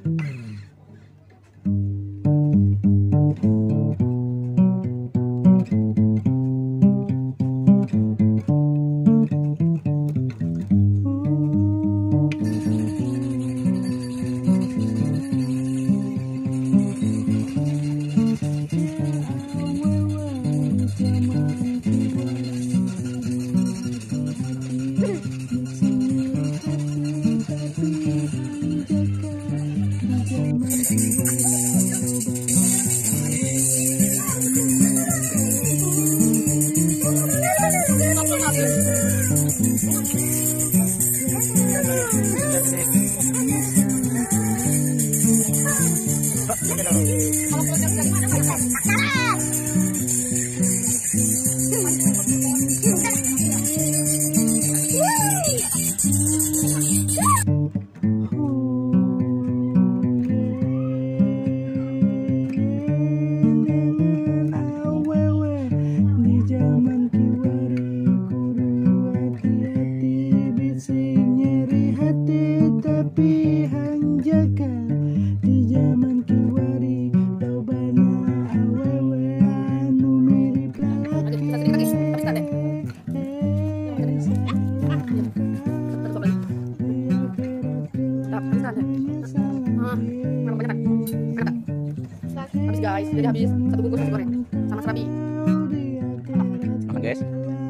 Habis guys, jadi habis satu bungkus nasi goreng sama serabi. Makan guys.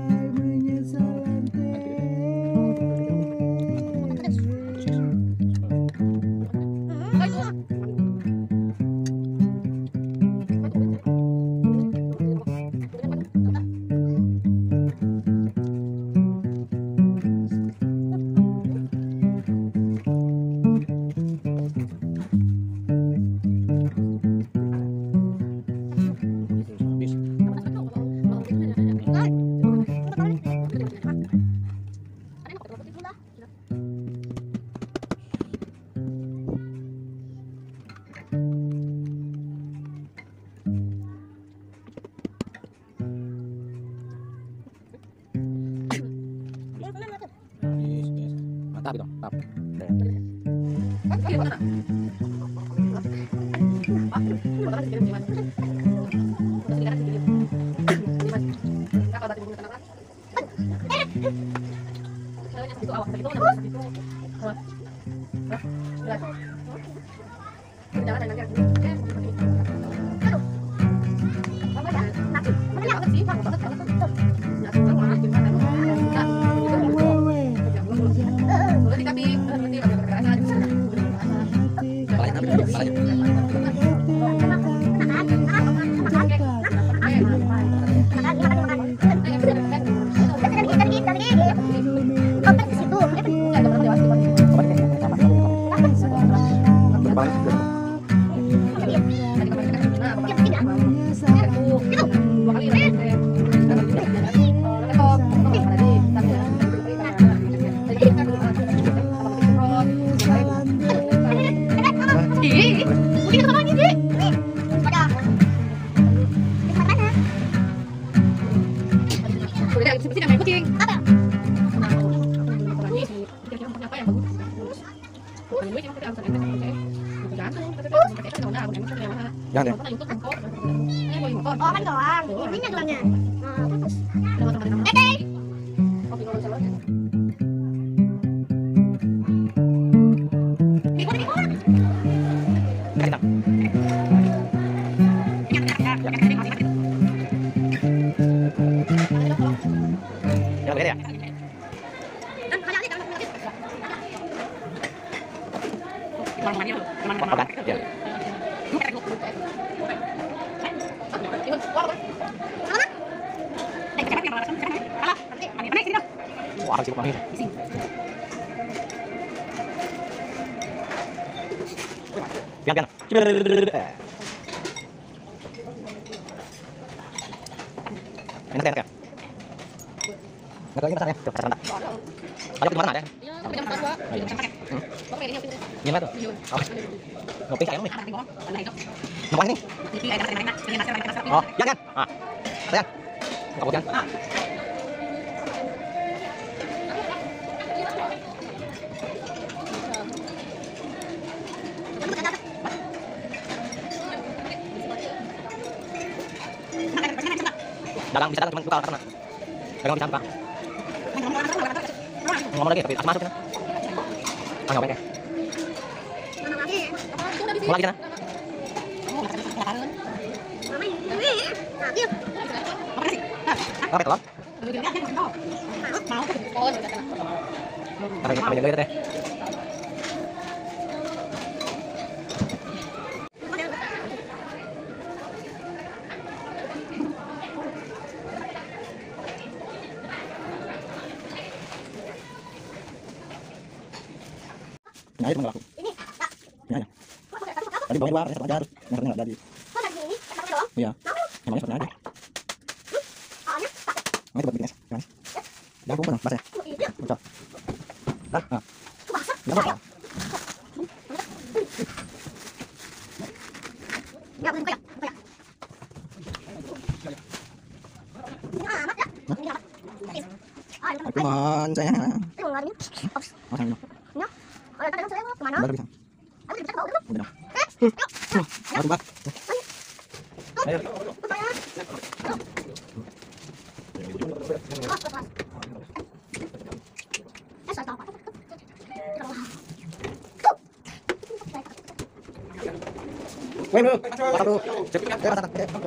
Mantap gitu, mantap. Jangan ya. Oh kan doang, ininya doangnya. Jangan beda ya. Wah, sibuk banget. Biar. Enak ya? Nggak lagi pasarnya, tuh pasar rendah. Ayo kemana ada? Gimana tuh? Ngopi saya nih. Ngapain nih? Oh, jangan. Ah, saya. Kamu jangan. dagang bisa dagang cuma buka karena dagang bisa buka. Ngomong lagi tapi asma masuk sana. Ah nggak pakai. Mau lagi sana. Apa telur? Oh, sudah sana. Apa jaga teh? Nah, itu nggak laku. Ini, Kak. Ya, ya. Tadi bawahnya dua, satu aja harus. Yang satunya nggak jadi. Kok lagi ini? Satu doang? Iya. Namanya satunya aja. Soalnya, Nah, itu buat bikin es. Gimana? Udah aku belum, basah ya? ini. Bocor. Dah, nah. Basah. Nggak apa-apa. Nggak boleh buka ya? Buka ya? Ini amat ya? Ini amat. Ah, ini Aku mohon sayang. Ini nggak ada ini. Ops. Oh, sayang dulu. Ya. Oh, ya, tadi saya mau kemana? Udah bisa. Aku bisa ke bawah dulu. Udah. Yuk. Aku mbak. Ayo. Buka ya. Kelas, kelas. Saya tahu apa. Wait, bro. Pasang dulu. Cek. Pasang.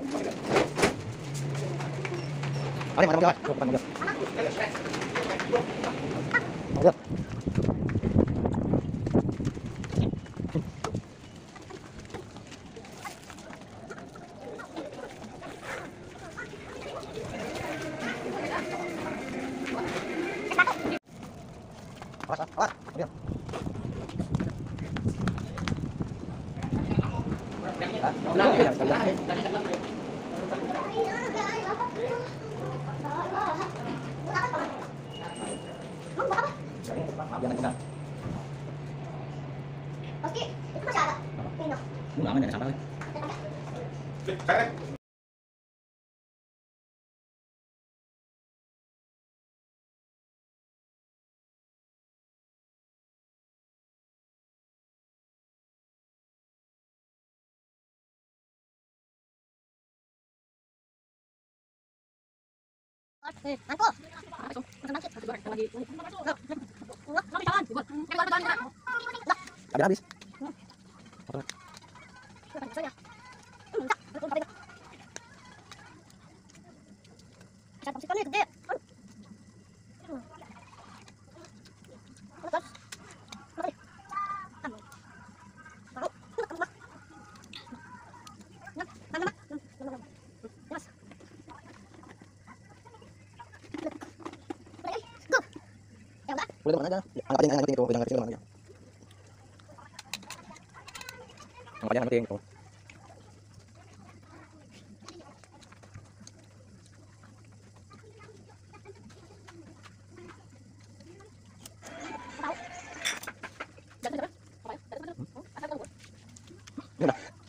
Ada mana mobil? Coba mobil. Mobil. Awas, awas. Mobil. Oke, itu masih ada. Ini. Ini aman ada sampah. Angkul. Makan bangkit. Lagi. Nggak jalan. Ada habis. Saya. Saya pastikan nih gede. Boleh mana aja. Angkat yang penting itu, bilang kecil mana aja. Angkat yang penting itu. Ini udah.